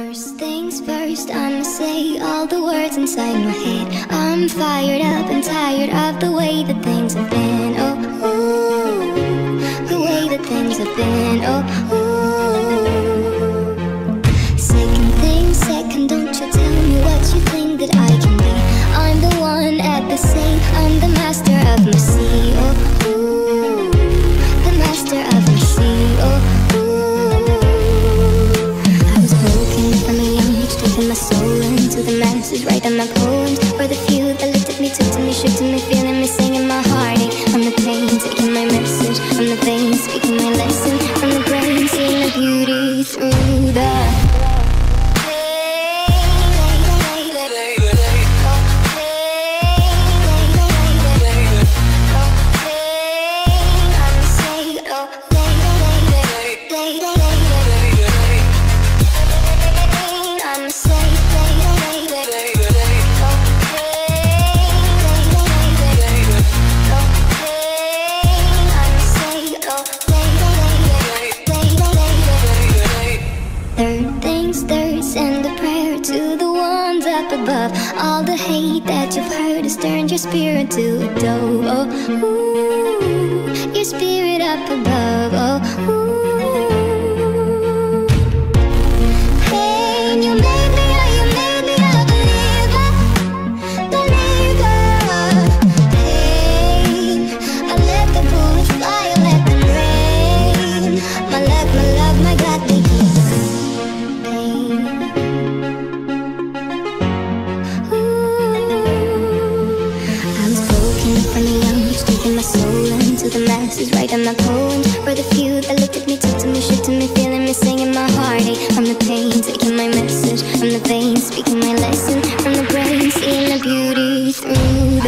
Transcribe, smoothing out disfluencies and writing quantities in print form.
First things first, I'ma say all the words inside my head. I'm fired up and tired of the way that things have been. Oh, ooh, the way that things have been. Oh, ooh. Second thing second, don't you tell me what you think that I can be. I'm the one at the same, I'm the master of my sea. Oh, ooh, the master of my sea. Oh, my soul into the masses, writing my poems for the few that looked at me, took to me, shook to me, feeling me, singing my heartache. From the pain, taking my message from the veins, speaking my lesson from the brain, seeing the beauty through the above. All the hate that you've heard has turned your spirit to a dove. Oh, ooh, your spirit up above. Oh, ooh. Pain, you made me a believer, believer. Pain, I let the bullets fly, I let them rain. My love, my God, they keep pain. My soul into the masses, writing my poems for the few that looked at me, took to me, shook to me, feeling me, singing my heartache. From the pain, taking my message from the veins, speaking my lesson from the brain, seeing the beauty through